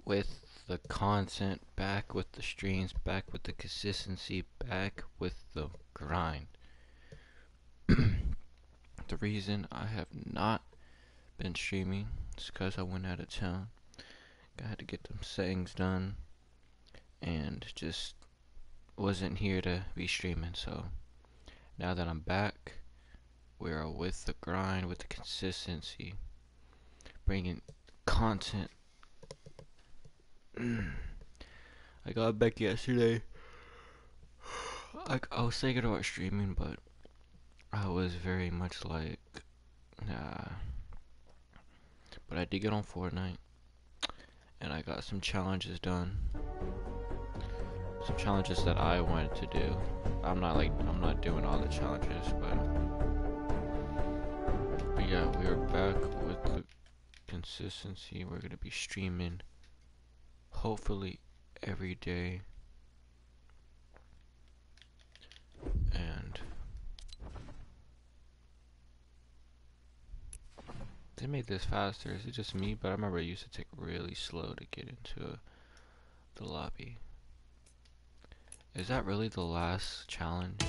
with the content, back with the streams, back with the consistency, back with the grind. The reason I have not been streaming is because I went out of town. I had to get some settings done and just wasn't here to be streaming. So now that I'm back, we're with the grind, with the consistency, bringing content. I got back yesterday. I was thinking about streaming, but I was very much like, nah. But I did get on Fortnite, and I got some challenges done. Some challenges that I wanted to do. I'm not doing all the challenges, but yeah, we are back with the consistency. We're gonna be streaming, hopefully every day, and they made this faster. Is it just me? But I remember it used to take really slow to get into the lobby. Is that really the last challenge?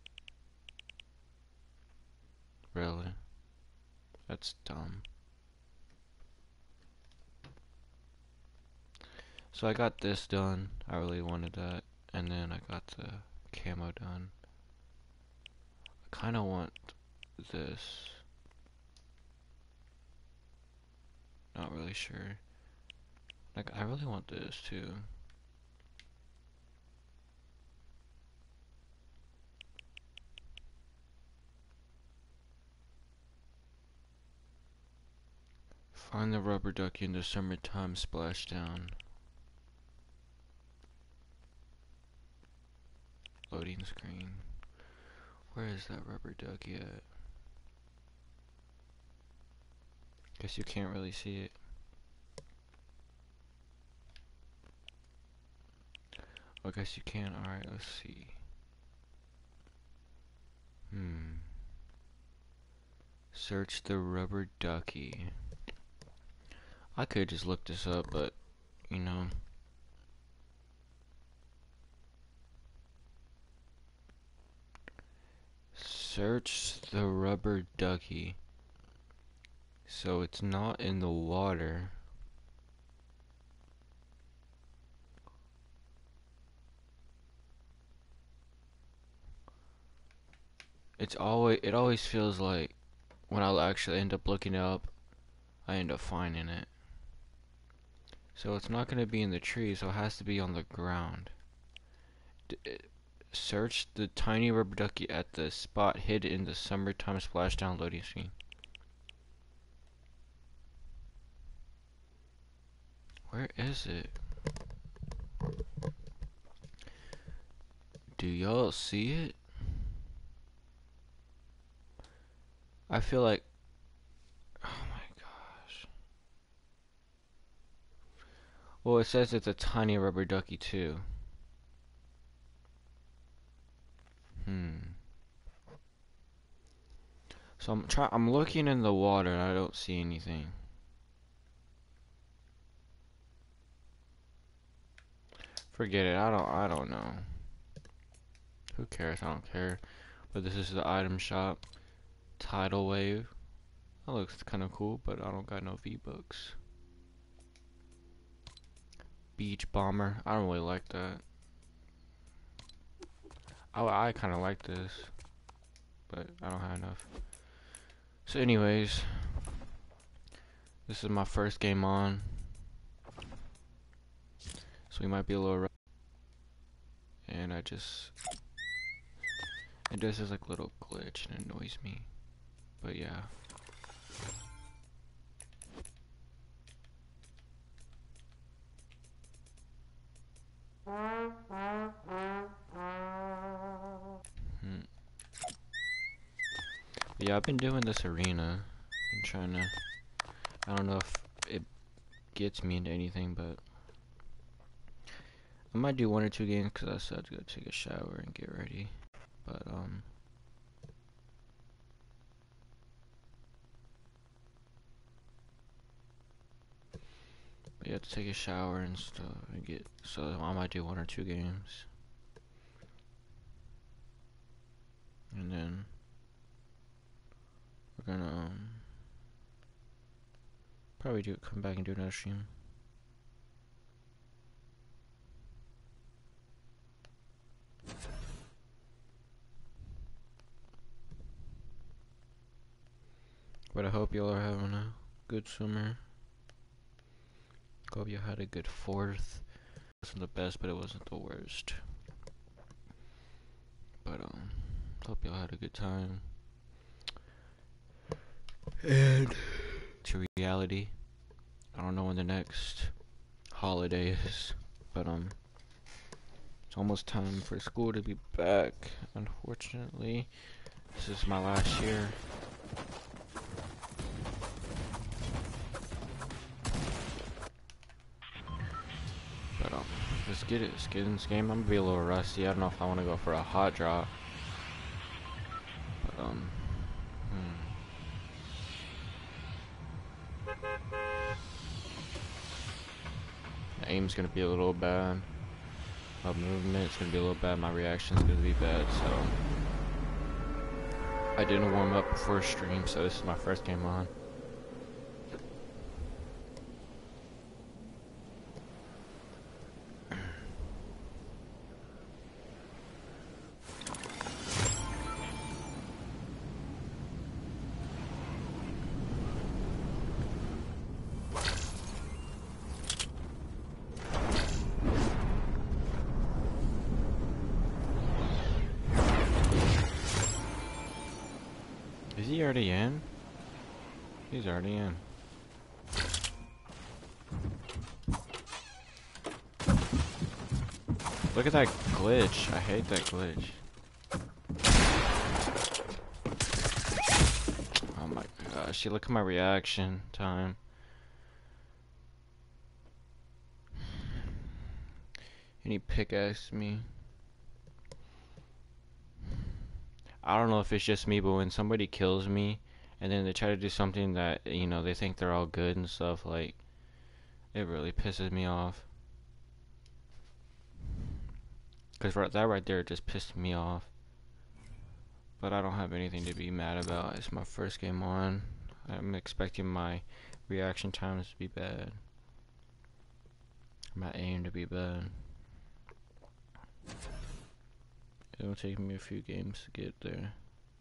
Really? That's dumb. So I got this done. I really wanted that. And then I got the camo done. I kind of want this. Not really sure. Like, I really want this too. Find the rubber ducky in the summertime splashdown. Loading screen. Where is that rubber ducky at? Guess you can't really see it. I guess you can. Alright, let's see. Search the rubber ducky. I could just look this up, but you know. Search the rubber ducky. So it's not in the water. It always feels like when I'll actually end up looking it up, I end up finding it. So it's not going to be in the tree, so it has to be on the ground. Search the tiny rubber ducky at the spot hidden in the summertime splashdown loading screen. Where is it? Do y'all see it? I feel like, oh my gosh. Well, it says it's a tiny rubber ducky too. So I'm looking in the water and I don't see anything. Forget it. I don't know. Who cares? I don't care. But this is the item shop. Tidal wave. That looks kind of cool, but I don't got no V-Bucks. Beach bomber. I don't really like that. I kind of like this, but I don't have enough. So anyways, this is my first game on, so we might be a little rough. And it does this like little glitch and it annoys me, but yeah. Yeah, I've been doing this arena. Been trying to. I don't know if it gets me into anything, but I might do 1 or 2 games because I said to go take a shower and get ready. But you have to take a shower and stuff and so I might do 1 or 2 games. And then we're gonna probably come back and do another stream. But I hope y'all are having a good summer. Hope you had a good 4th. It wasn't the best, but it wasn't the worst. But hope y'all had a good time. And to reality, I don't know when the next holiday is, but it's almost time for school to be back. Unfortunately, this is my last year. But let's get it. Let's get in this game. I'm gonna be a little rusty. I don't know if I want to go for a hot drop. But the aim's gonna be a little bad. My movement's gonna be a little bad. My reaction's gonna be bad. So I didn't warm up before stream, so this is my first game on. Is he already in? He's already in. Look at that glitch. I hate that glitch. Oh my gosh, look at my reaction time. And he pickaxed me. I don't know if it's just me, but when somebody kills me and then they try to do something that, you know, they think they're all good and stuff, like, it really pisses me off. Because that right there just pissed me off. But I don't have anything to be mad about. It's my first game on. I'm expecting my reaction times to be bad. My aim to be bad. It'll take me a few games to get there.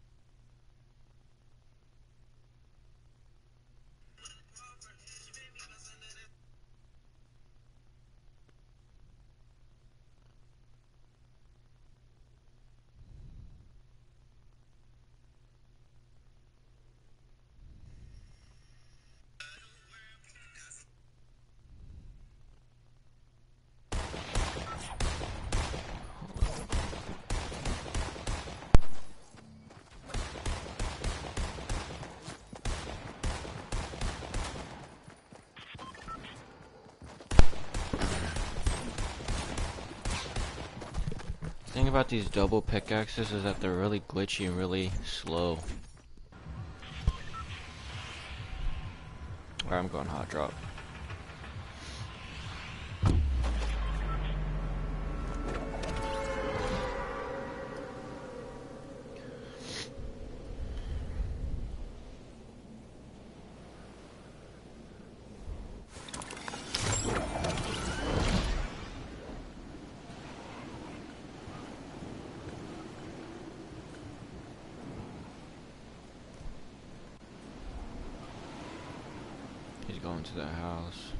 The thing about these double pickaxes is that they're really glitchy and really slow. Alright, I'm going hot drop. He's going to that house.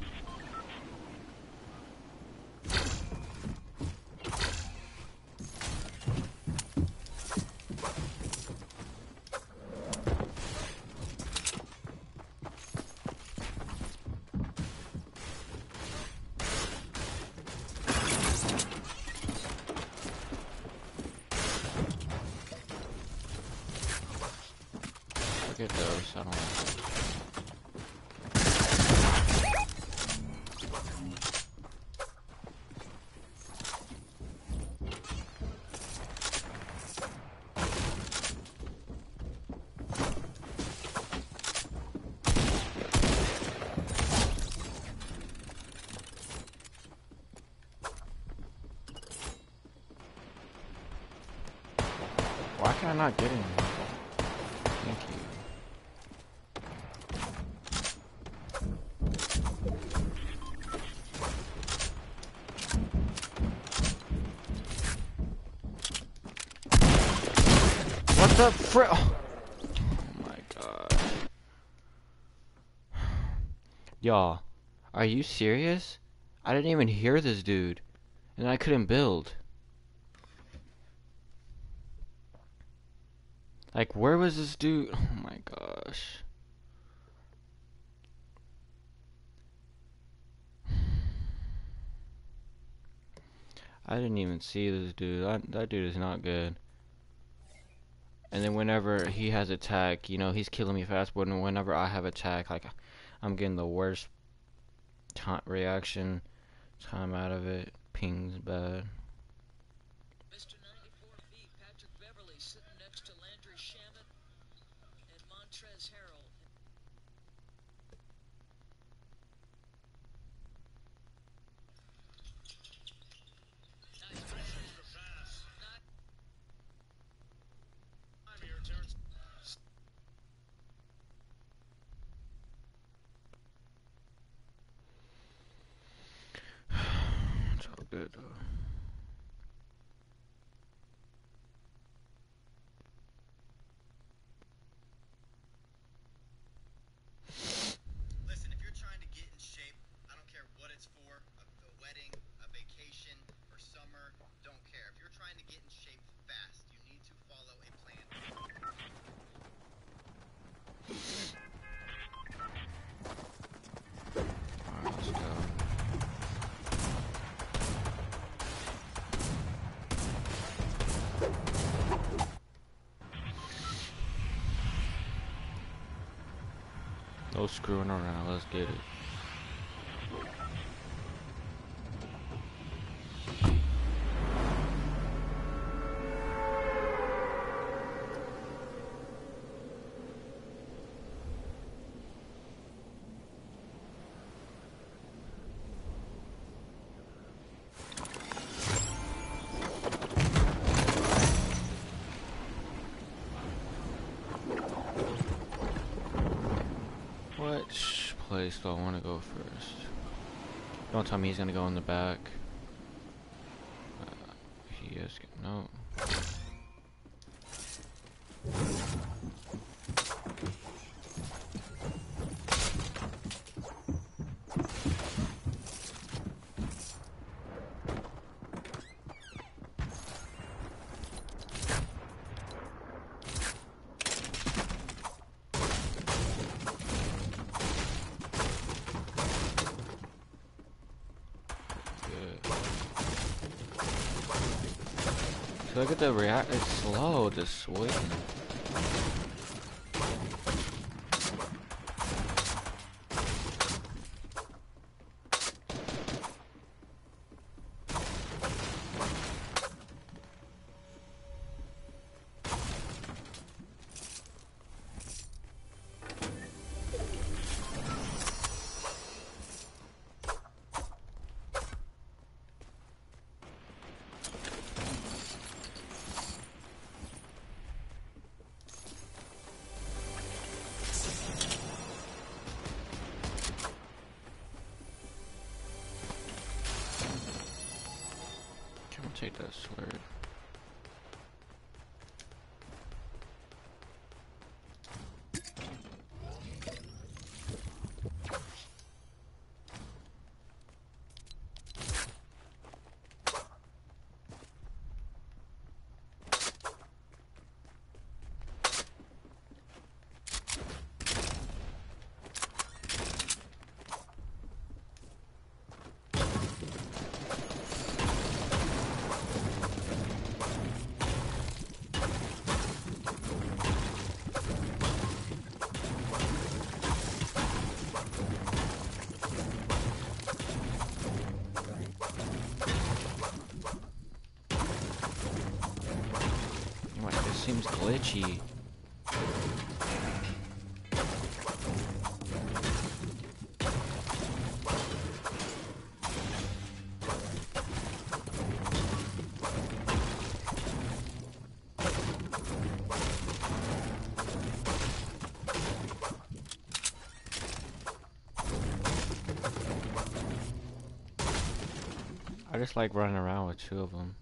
Look at those, I don't know. Why can I not get in? Thank you. What the frick? Oh my god. Y'all, are you serious? I didn't even hear this dude. And I couldn't build. Like, where was this dude? Oh my gosh. I didn't even see this dude. That dude is not good. And then whenever he has attack, you know, he's killing me fast. But whenever I have attack, like, I'm getting the worst reaction time out of it. Ping's bad. Mr. 94B, Patrick Beverly sitting next to Landry Shaman and Montrez Harrell. It's all good though. Listen, if you're trying to get in shape, I don't care what it's for, a wedding, a vacation, or summer, don't care. If you're trying to get in shape fast, you need to follow a plan. Alright, let's go. No screwing around, let's get it. Which place do I want to go first? Don't tell me he's gonna go in the back. He is. No. Look at the react. It's slow. The swing. Take that slurry. Seems glitchy. I just like running around with two of them.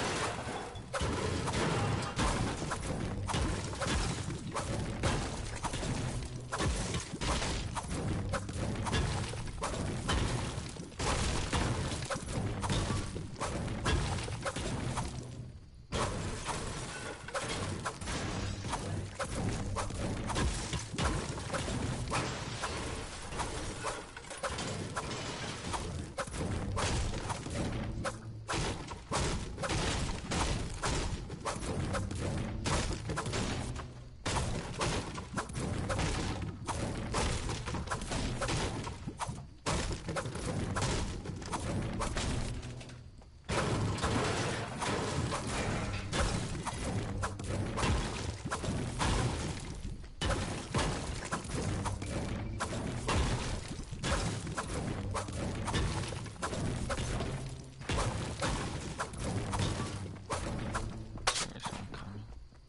There's one coming.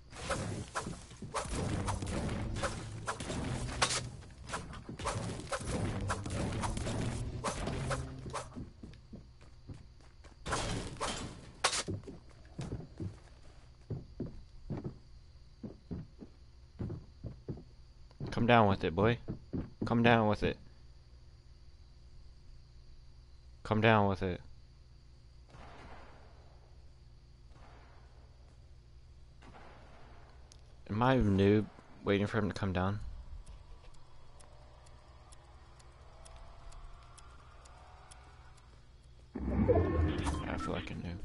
Come down with it, boy. Come down with it. Come down with it. Am I a noob waiting for him to come down? I feel like a noob.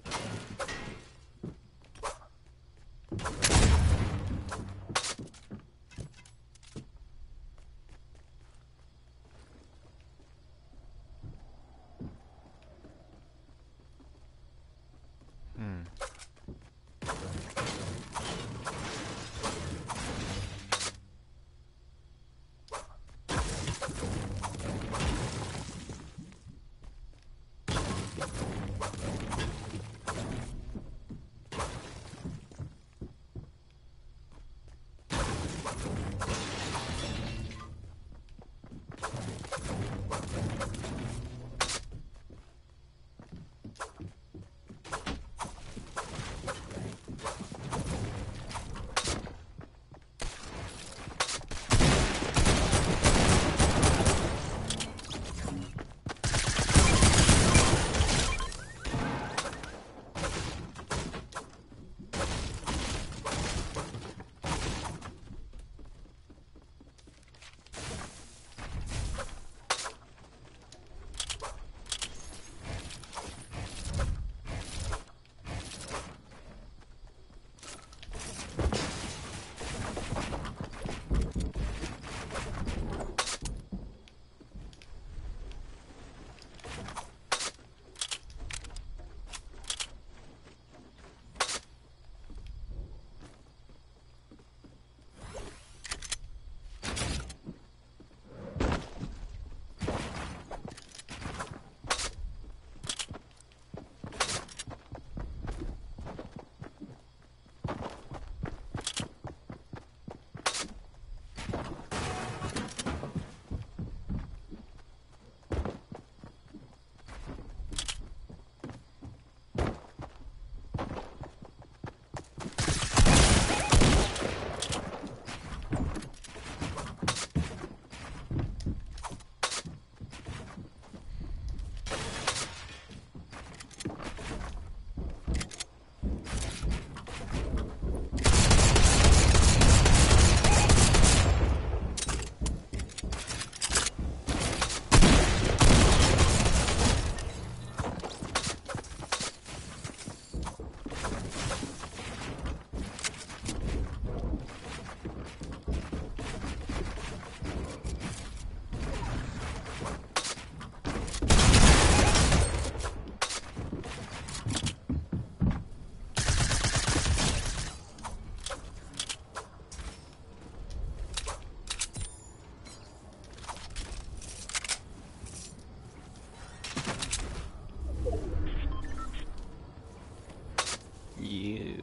You.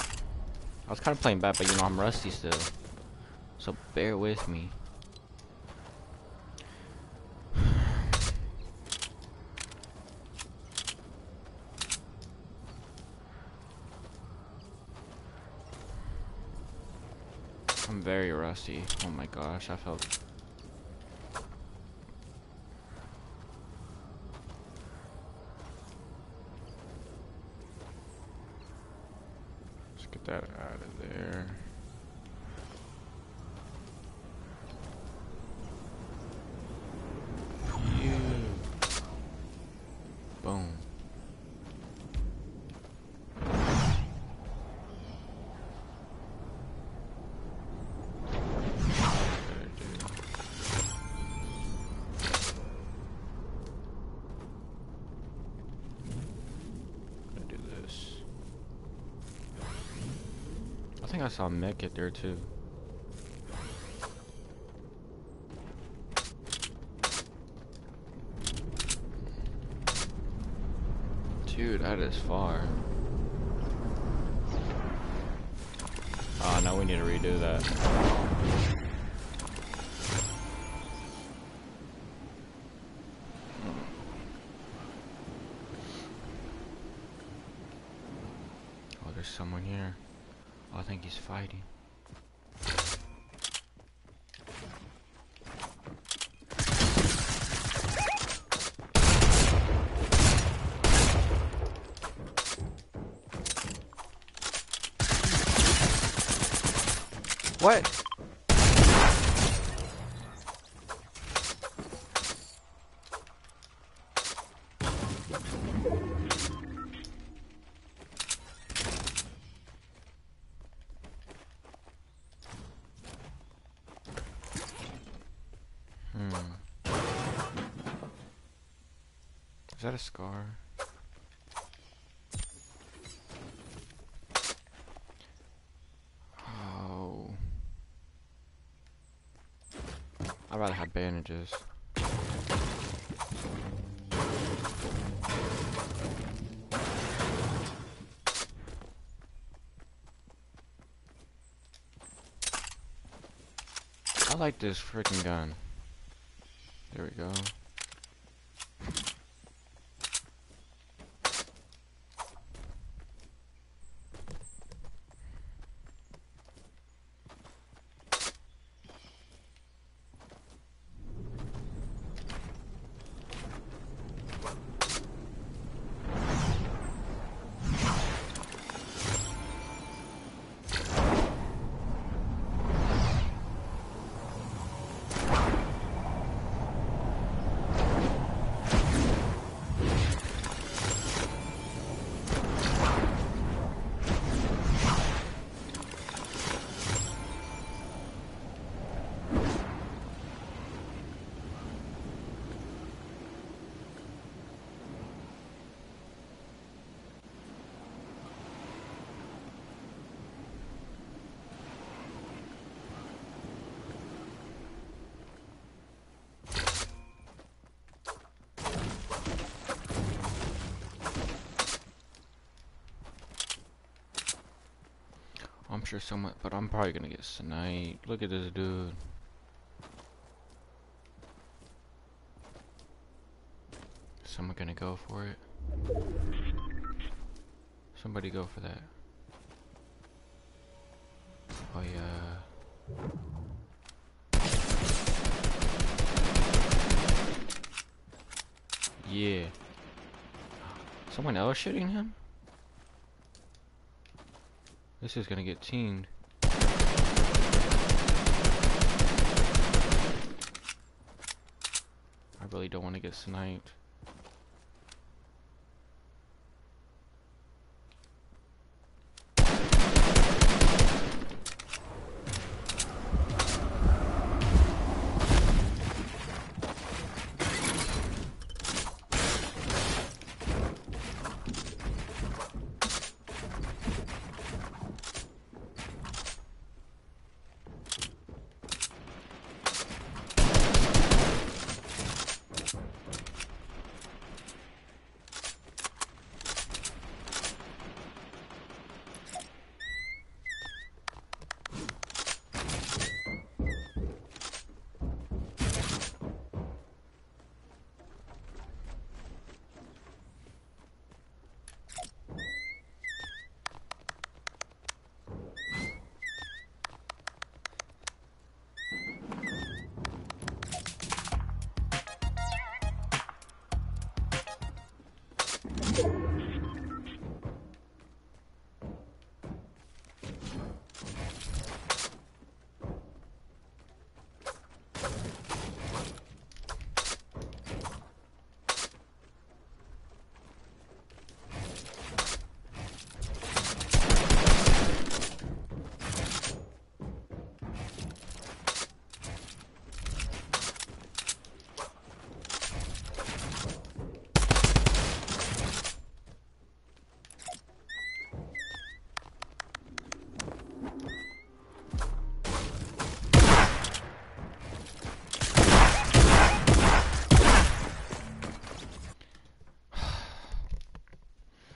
I was kind of playing bad, but you know I'm rusty still. So bear with me. very rusty. Oh my gosh, I felt... Let's get that out of there. Boom. Gonna do this. I think I saw Mech get there too. Dude, that is far. Oh, no, we need to redo that. Oh, there's someone here. Oh, I think he's fighting. What? Is that a scar? Oh. I'd rather have bandages. I like this freaking gun. There we go. I'm sure someone, but I'm probably gonna get sniped. Look at this dude. Someone gonna go for it? Somebody go for that. Oh yeah. Yeah. Someone else shooting him? This is gonna get teamed. I really don't want to get sniped.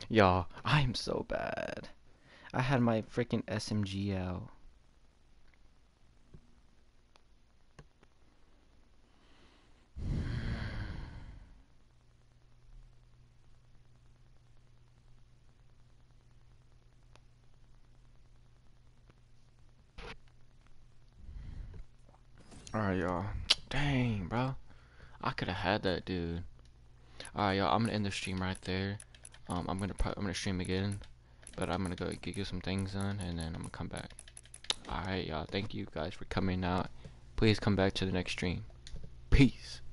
Y'all, I'm so bad. I had my freaking SMG out. Alright, y'all. Dang, bro. I could have had that, dude. Alright, y'all. I'm gonna end the stream right there. I'm gonna stream again, but I'm gonna go get some things done, and then I'm gonna come back. Alright, y'all. Thank you guys for coming out. Please come back to the next stream. Peace.